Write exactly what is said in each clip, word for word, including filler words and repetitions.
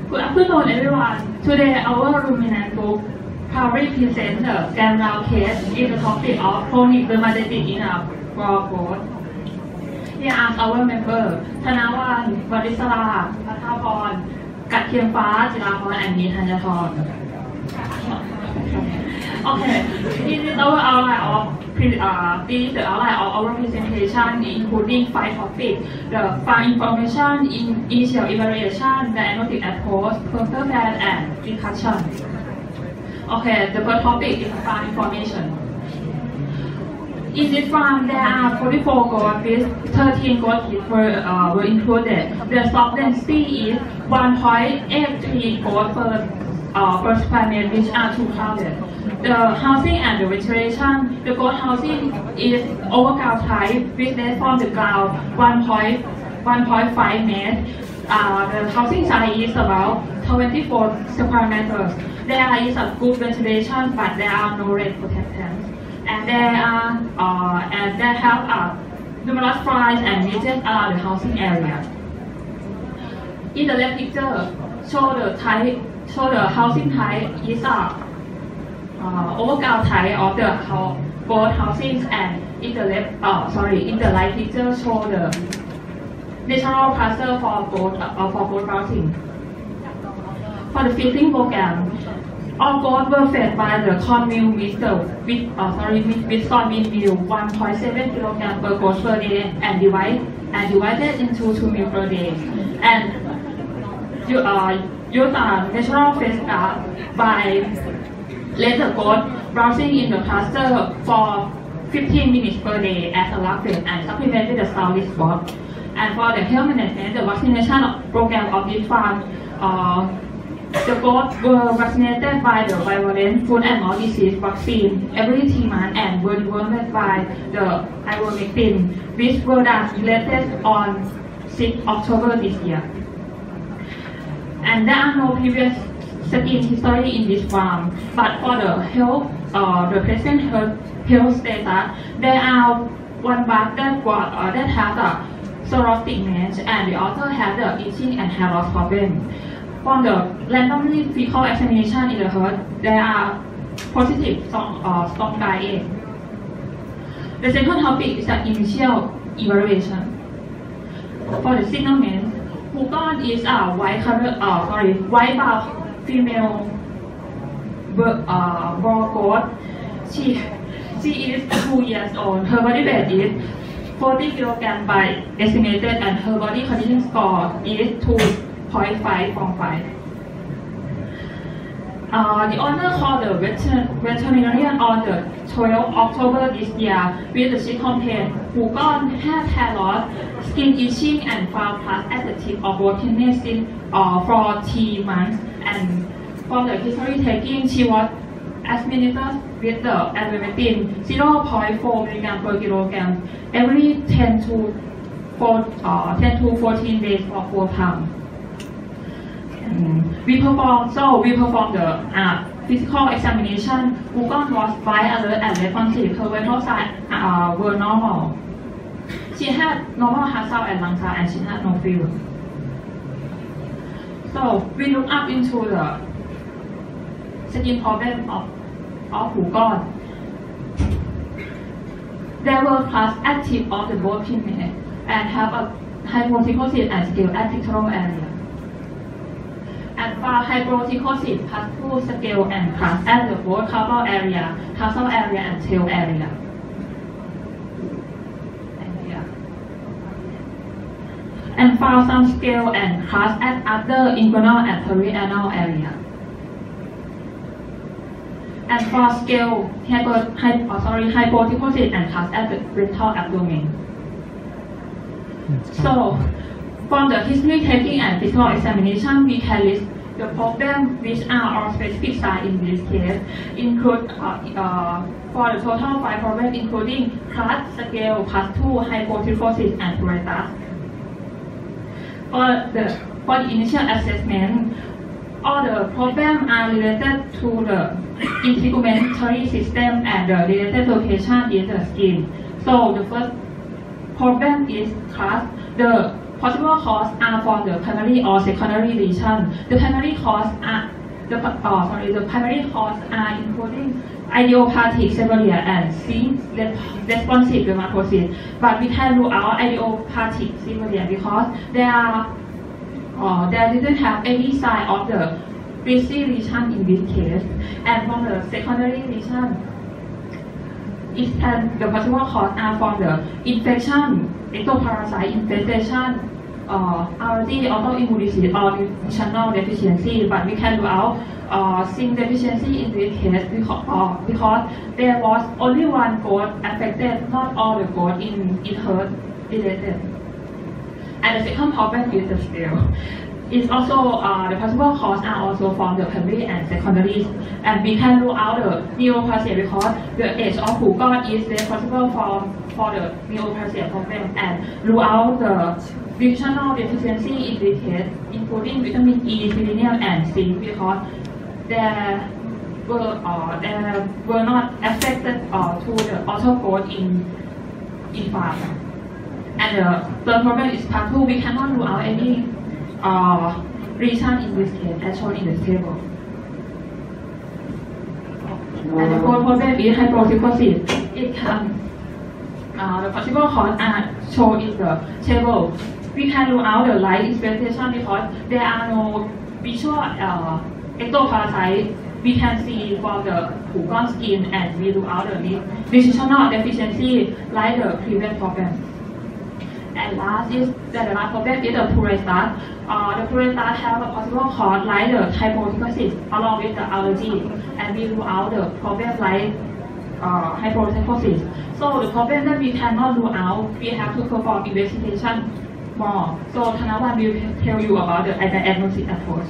Good afternoon, everyone. Today, our ruminant group proudly presents the Ganrao case in the topic of chronic dermatitis in a raw growth. Here are our members: Thanawan, Varisala, Pathaporn, Kathiamfa, Jiraporn, and Neethanyathorn. Okay, this is our outline of uh, this is the outline of our presentation, including five topics: the farm information, in initial evaluation, diagnostic approach, further plan, and discussion. Okay, the first topic is farm information. In this farm, there are forty-four goats with thirteen goat heads were, uh, were included. The stock density is one point eight three goats per uh, per square meter, which are too crowded. The housing and the ventilation, the goat housing is overground type with less from the ground one point five meters. Uh, the housing size is about twenty-four square meters. There is a good ventilation, but there are no rain protectants. And there are uh, and there have uh, numerous flies and midges around the housing area. In the left picture, show the type, show the housing type is a uh, overground type of the house, both housings, and in the left, uh, sorry, in the right picture, show the natural cluster for both uh, for both housing. For the feeding program, all goats were fed by the cornmeal with the with uh, sorry with, with soybean meal one point seven kilograms per goat per day and divide and divided into two meals per day. And you uh use a natural feed uh, by let the goat browsing in the cluster for fifteen minutes per day as a lab feed and supplement with the solid spot. And for the health management, the vaccination program of this farm. Uh, The goats were vaccinated by the bivalent foot and mouth disease vaccine every three months and were dewormed by the ivermectin, which were related on sixth of October this year. And there are no previous skin history in this farm, but for the health, uh, the present health, health status, there are one bug that got uh, that has a psoriatic mange, and the other has the itching and hair loss problem. From the randomly fecal examination in the herd, there are positive stock, uh, stock diet. The second topic is the initial evaluation. For the signalment, Hugon is a white color, uh, sorry, white brown female uh, raw goat. She she is two years old. Her body weight is forty kilograms by estimated, and her body condition score is two. zero point five from five. Uh, the owner called the veterinarian on the twelfth of October this year with the sick complaint. Hugon had hair loss, skin itching, and found pus at the tip of both kidneys since uh, for three months. And for the history taking, she was administered with the ivermectin zero point four milligrams per kilogram every ten to fourteen days for four pounds. We perform so we perform the uh, physical examination. Hugon was fine, alert, and responsive. Her vital signs uh, were normal. She had normal heart sound and lung sound, and she had no fever. So we look up into the skin problem of of Hugon. There were plus active of the both pigment and have a hypotrichosis and scale at pectoral area. And for hypotrichosis, has two scale and class at the both caudal area, tarsal area, and tail area. And here. And for some scale and class at other inguinal and perianal area. And for scale, hypo, hypo, oh, sorry, hypotrichosis and class at the rectal abdomen. So, from the history taking and physical examination, we can list the problems which are all specific signs in this case. Include uh, uh, for the total five problems, including class, scale, class two, hypotrichosis, and pruritus. For the for the initial assessment, all the problems are related to the integumentary system and the related location in the skin. So the first problem is class. The possible cause are from the primary or secondary lesion. The primary cause are the uh, sorry the primary cause are including idiopathic seborrhea and zinc responsive dermatosis. But we can rule out idiopathic seborrhea because there are uh, there didn't have any sign of the bristly lesion in this case. And from the secondary lesion, it can the possible cause are from the infection, ectoparasite infestation, uh, allergy, autoimmune disease, or nutritional deficiency. But we can rule out uh, zinc deficiency in this case because, uh, because there was only one goat affected, not all the goat in in hurt related. And the second problem is the scale. It's also uh, the possible cause are also from the primary and secondary, and we can rule out the neoplasia because the age of Hugon is responsible for for the neoplasia problem, and rule out the nutritional deficiency in this case, including vitamin E, selenium, and zinc because there were uh, there were not affected uh, to the auto growth in in farm. And the third problem is part two. We cannot rule out any Uh, reason in this case as shown in the table. And the fourth problem is hypertrichosis. It can uh, the possible cause are shown in the table. We can rule out the light expectation because there are no visual uh, ectoparasite we can see from the Hugon skin, and we rule out the nutritional deficiency like the previous problem. And last is that the last problem is the purulent. Uh, the purulent have a possible cause like the hypotrichosis along with the allergy, and we rule out the problem like uh, hypotrichosis. So the problem that we cannot rule out, we have to perform investigation more. So Thanawan will tell you about the diagnostic approach.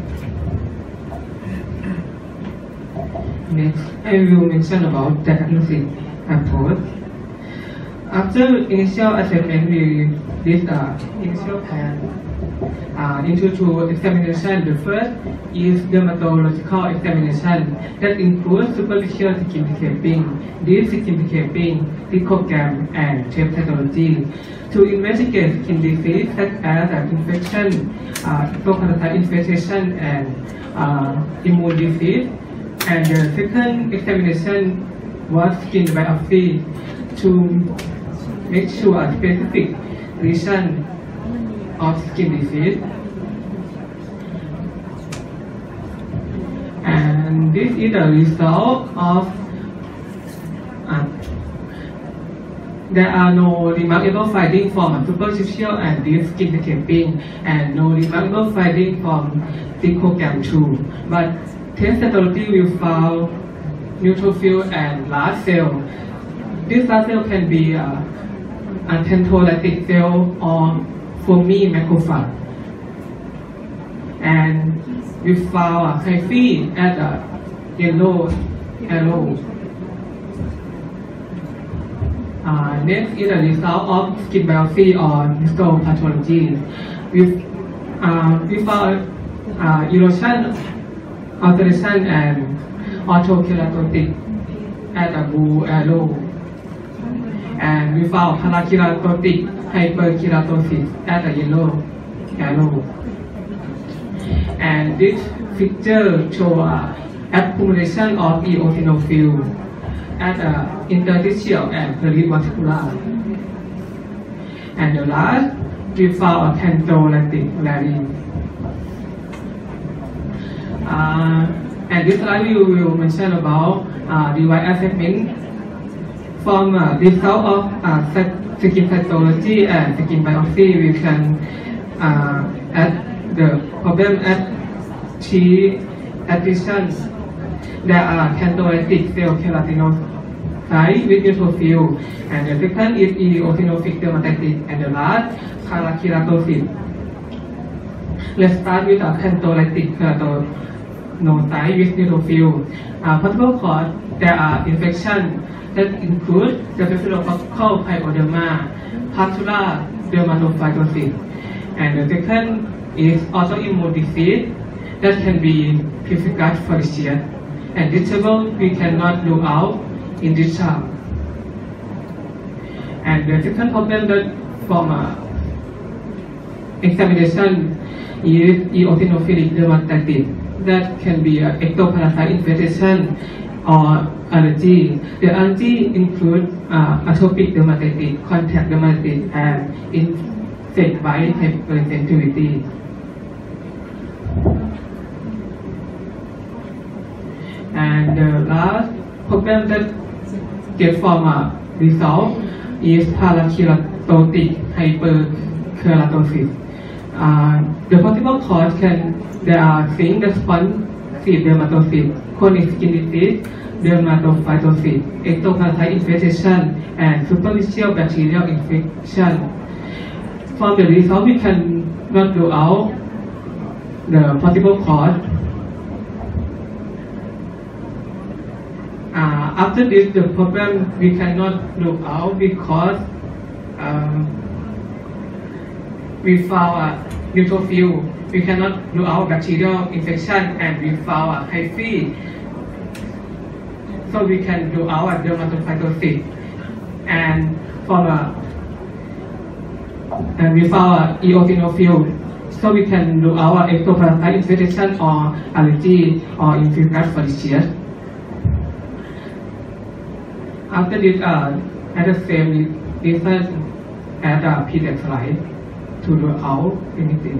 Next, I will mention about diagnostic approach. After initial assessment, we did the initial plan uh, into two examinations. The first is dermatological examination that includes superficial skin scraping, deep skin scraping, picogram, and tape cytology to investigate skin disease such as uh, infection, uh, ectoparasite infestation, and uh, immune disease. And the second examination was skin biopsy to make sure a specific region of skin disease. And this is the result of uh, there are no remarkable findings from superficial and deep skin scraping, and no remarkable findings from picogram too. But test cytology will found neutrophil and large cell. This large cell can be uh, a pantholytic cell or foamy macrophage. And we found a hyphae at a yellow arrow. Uh, next is the result of skin biopsy or histopathology. We, uh, we found uh, erosion, alteration, and autokeratotic at a blue arrow. And we found parakeratotic hyperkeratosis at a yellow arrow. And this picture shows uh, accumulation of eosinophil at the interstitial and periventricular. And the last, we found a pantholytic larynx. Uh, and this slide we will mention about uh, device assessment. From uh, the result of uh, skin cytology and skin biopsy, we can uh, add the problem at three additions. There are pantholytic cell keratinocyte with neutrophil, and the second is eosinophilic dermatitis, and the last parakeratosis. Let's start with a pantholytic keratinocyte with neutrophil. Uh, possible cause, there are infections that include the Staphylococcal pyoderma, pustular dermatophytosis, and the second is autoimmune disease that can be pemphigus foliaceus, and this table we cannot rule out in this chart. And the second problem that from uh, examination is eosinophilic dermatitis that can be an ectoparasite infestation or allergy. The allergy include uh, atopic dermatitis, contact dermatitis, and insect bite hypersensitivity. And the last problem that get from a result is parakeratotic hyperkeratosis. Uh, the possible cause can there are zinc responsive dermatosis, chronic skin disease, dermatophytosis, ectoparasite infestation, and superficial bacterial infection. From the result, we can not rule out the possible cause. Uh, after this, the problem we cannot rule out because um, we found a neutrophil. We cannot rule out bacterial infection, and we found a hyphae. So we can rule out a dermatophytosis, and from a and we found a eosinophil. So we can rule out a ectoparasite infection or allergy or infectious foliaceous. After this, uh, at the same reason as the previous slide to rule out anything.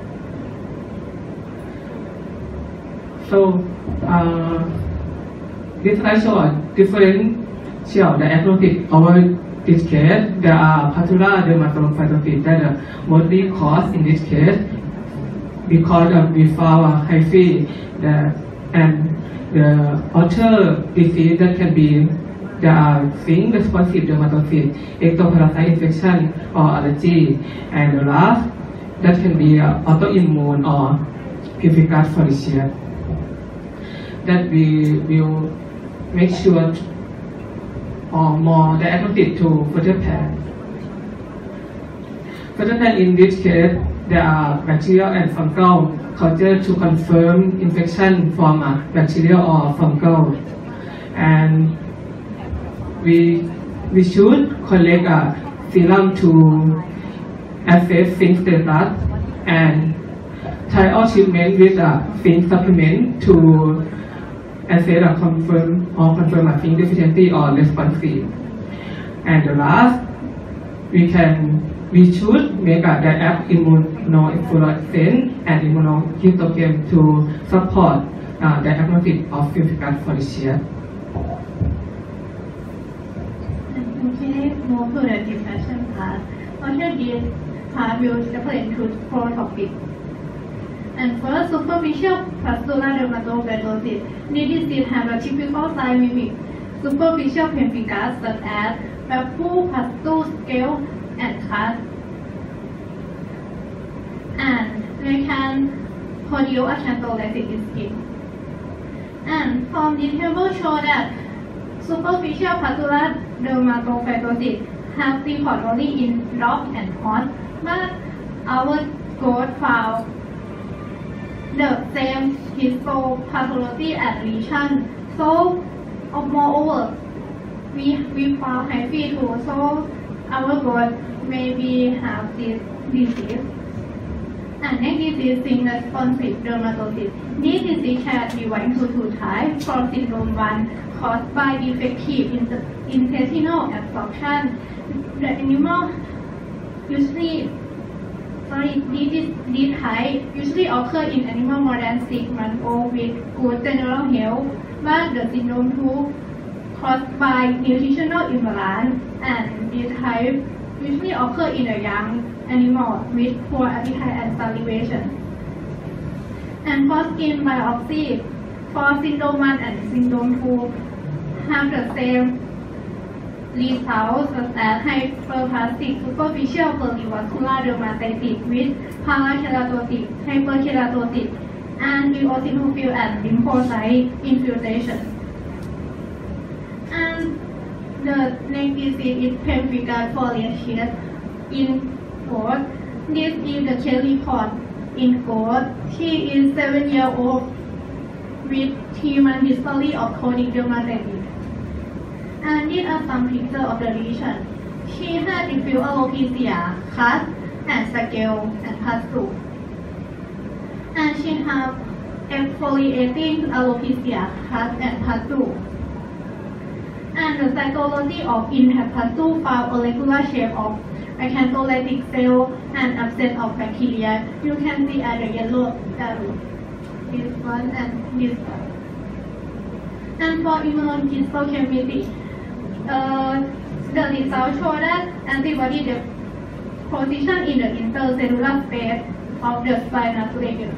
So, uh, this slide shows differential diagnosis over this case. There are papular dermatophytosis that are mostly caused in this case because of we found a hyphae the, and the other disease that can be there are zinc responsive dermatosis, ectoparasite infection or allergy, and the last that can be uh, autoimmune or pemphigus foliaceous. That we will make sure or more diagnostic to further plan. Further plan in this case, there are bacterial and fungal culture to confirm infection from a bacterial or fungal, and we we should collect a serum to assess zinc status and trial treatment with a zinc supplement to assess a confirm or confirm a zinc deficiency or responsive. And the last, we can we should make a diet immunofluorescence and immunohistochemistry to support uh, diagnosis of pemphigus foliaceus. Okay, move to the discussion part. Okay, this part will separate into four topics. And first, superficial pustular dermatocytosis. This disease has a typical sign mimic superficial pemphigus such as papular pustule, scale, and cast. And they can produce acantholysis in skin. And from the table show that superficial pustular dermatocytosis have reported only in dogs and horses, but our growth found the same histopathology and lesion. So, moreover, we we found hyphae too. So, our growth maybe have this disease. And next disease is responsive dermatosis. This disease can be divided into two types. For syndrome one, caused by defective intestinal absorption. The animal usually, sorry, this, this type usually occur in animal more than six months old with good general health, but the syndrome two caused by nutritional imbalance, and this type usually occur in a young animal with poor appetite and salivation. And for skin biopsy, for syndrome one and syndrome two have the same results as hyperplastic superficial perivascular dermatitis with parakeratosis, hyperkeratosis, and eosinophil and lymphocyte infiltration. And the next disease is pemphigus foliaceus in goat. This is the case report in goat. She is seven years old with three month history of chronic dermatitis. And these are some pictures of the lesion. She had diffuse alopecia, cut, and scale and pass through. And she have exfoliating alopecia cut and pass through. And the cytology of intact pass through found a regular shape of acantholytic cell and absence of bacteria. You can see at the yellow arrow. This one and this one. And for immunohistochemistry, uh, the results show that antibody the position in the intercellular space of the spinal fluid.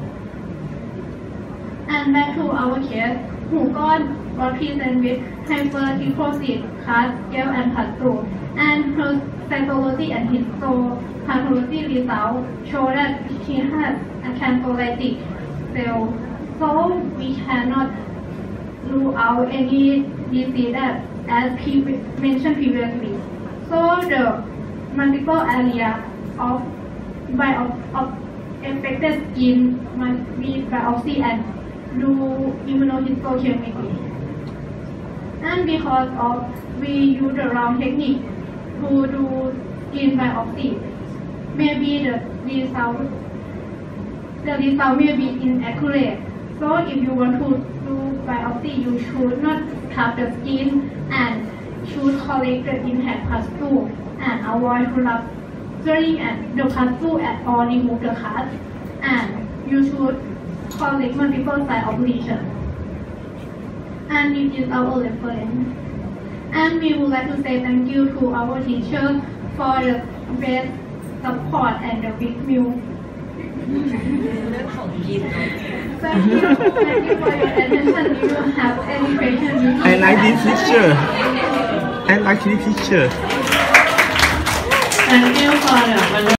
And back to our case, หูก้อน was present with hypertrichosis, cut, scale, and pass through. And her cytology and histopathology results show that she has acantholytic cell. So we cannot rule out any disease that as pre- mentioned previously. So the multiple area of bio- of affected skin must be biopsy and do immunohistochemistry. And because of we use the wrong technique to do skin biopsy, maybe the result the result may be inaccurate. So if you want to do biopsy, you should not cut the skin and should collect the intact pus through and avoid rupturing and the pus through and or remove the cut. And you should collect multiple site of lesion. And it is our reference. And we would like to say thank you to our teacher for the best support and the big meal. Thank you. Thank you for your attention. If you have any questions, I like this picture. I like this picture. Thank you for the